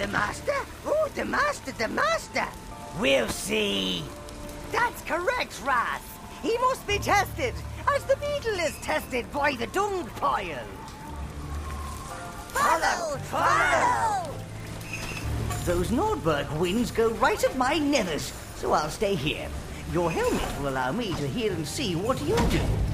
The master? Oh, the master, the master! We'll see. That's correct, Raz. He must be tested, as the beetle is tested by the dung pile. Follow! Follow! Those Nordberg winds go right at my nethers, so I'll stay here. Your helmet will allow me to hear and see what you do.